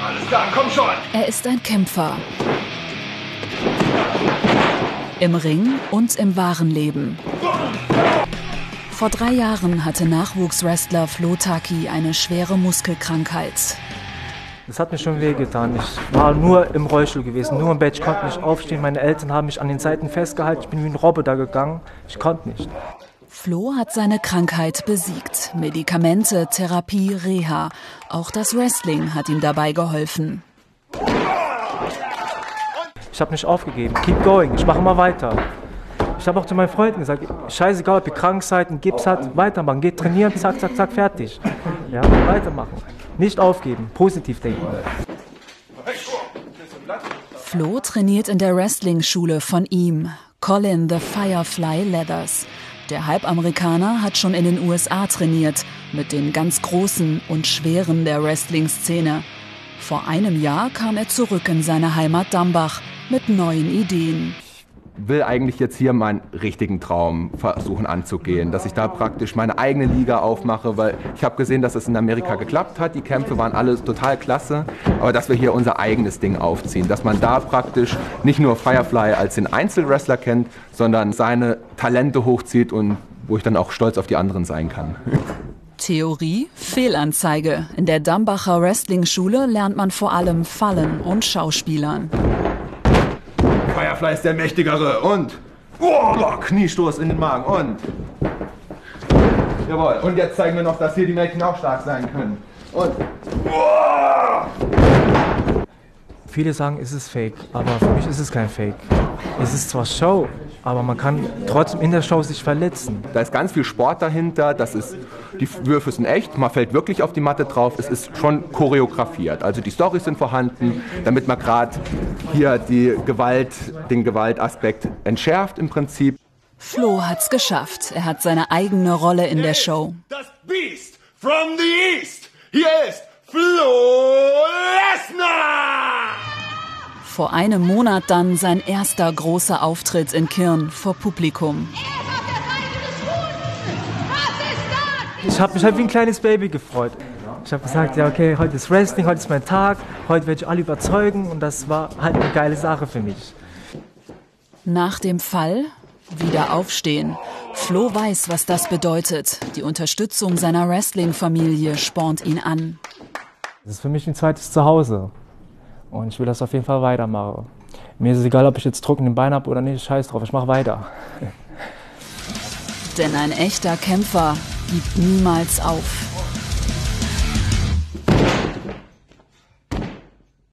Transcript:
Alles klar, komm schon! Er ist ein Kämpfer. Im Ring und im wahren Leben. Vor 3 Jahren hatte Nachwuchswrestler Flo Taki eine schwere Muskelkrankheit. Das hat mir schon wehgetan. Ich war nur im Rollstuhl gewesen, nur im Bett. Ich konnte nicht aufstehen. Meine Eltern haben mich an den Seiten festgehalten. Ich bin wie ein Roboter gegangen. Ich konnte nicht. Flo hat seine Krankheit besiegt. Medikamente, Therapie, Reha. Auch das Wrestling hat ihm dabei geholfen. Ich habe nicht aufgegeben. Keep going. Ich mache immer weiter. Ich habe auch zu meinen Freunden gesagt, scheißegal, ob ihr krank seid, einen Gips hat, weitermachen. Geht trainieren, zack, zack, zack, fertig. Ja, weitermachen. Nicht aufgeben, positiv denken. Flo trainiert in der Wrestling-Schule von ihm, Colin the Firefly Leathers. Der Halbamerikaner hat schon in den USA trainiert, mit den ganz Großen und Schweren der Wrestling-Szene. Vor einem Jahr kam er zurück in seine Heimat Dambach mit neuen Ideen. Ich will eigentlich jetzt hier meinen richtigen Traum versuchen anzugehen, dass ich da praktisch meine eigene Liga aufmache, weil ich habe gesehen, dass es in Amerika geklappt hat, die Kämpfe waren alle total klasse, aber dass wir hier unser eigenes Ding aufziehen, dass man da praktisch nicht nur Firefly als den Einzelwrestler kennt, sondern seine Talente hochzieht und wo ich dann auch stolz auf die anderen sein kann. Theorie, Fehlanzeige. In der Dambacher Wrestling-Schule lernt man vor allem Fallen und Schauspielern. Firefly ist der Mächtigere und Kniestoß in den Magen und jawohl. Und jetzt zeigen wir noch, dass hier die Mädchen auch stark sein können. Und Viele sagen, es ist Fake, aber für mich ist es kein Fake. Es ist zwar Show, aber man kann trotzdem in der Show sich verletzen. da ist ganz viel Sport dahinter, die Würfe sind echt, man fällt wirklich auf die Matte drauf, es ist schon choreografiert. Also die Storys sind vorhanden, damit man gerade hier den Gewaltaspekt entschärft im Prinzip. Flo hat's geschafft. Er hat seine eigene Rolle in der Show. Das Beast from the East. Hier ist Flo Lesnar. Vor einem Monat dann sein erster großer Auftritt in Kirn vor Publikum. Ich habe mich halt wie ein kleines Baby gefreut. Ich habe gesagt, ja okay, heute ist Wrestling, heute ist mein Tag, heute werde ich alle überzeugen und das war halt eine geile Sache für mich. Nach dem Fall wieder aufstehen. Flo weiß, was das bedeutet. Die Unterstützung seiner Wrestling-Familie spornt ihn an. Das ist für mich ein zweites Zuhause und ich will das auf jeden Fall weitermachen. Mir ist es egal, ob ich jetzt Druck in den Beinen habe oder nicht, scheiß drauf, ich mache weiter. Denn ein echter Kämpfer gibt niemals auf.